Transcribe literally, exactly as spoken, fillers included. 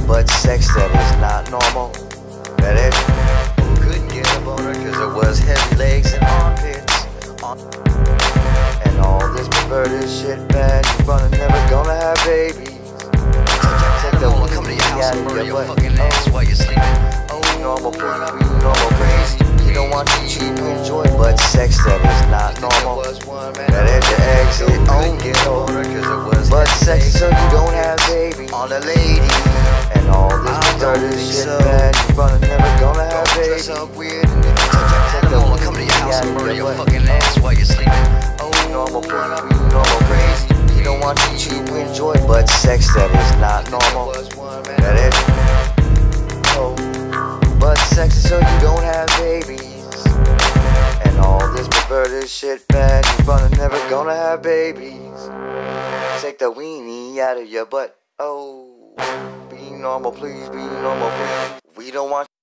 but sex that is not normal. That is, who couldn't get a boner cause it was heavy legs and armpits. And all this perverted shit, man, you running, never gonna have babies. Take the one, come to your house and murder your fucking ass while you're sleeping. Oh, normal, pretty, normal, crazy. You don't want to cheat, you enjoy, but sex that is not normal. That is your exit, own get older, cause it was but sex so you don't have babies. All the ladies and all this perverted shit, man, you running, never gonna have babies. Take the one, come to your house and murder your fucking ass while you're sleeping. Oh, normal, pretty, normal, crazy. You don't want to cheat, you enjoy, but sex that is not normal. That is, oh, but sex is so you don't have babies. And all this perverted shit, man, you running, never gonna have babies. Take the weenie out of your butt, oh. Be normal, please, be normal, please. We don't want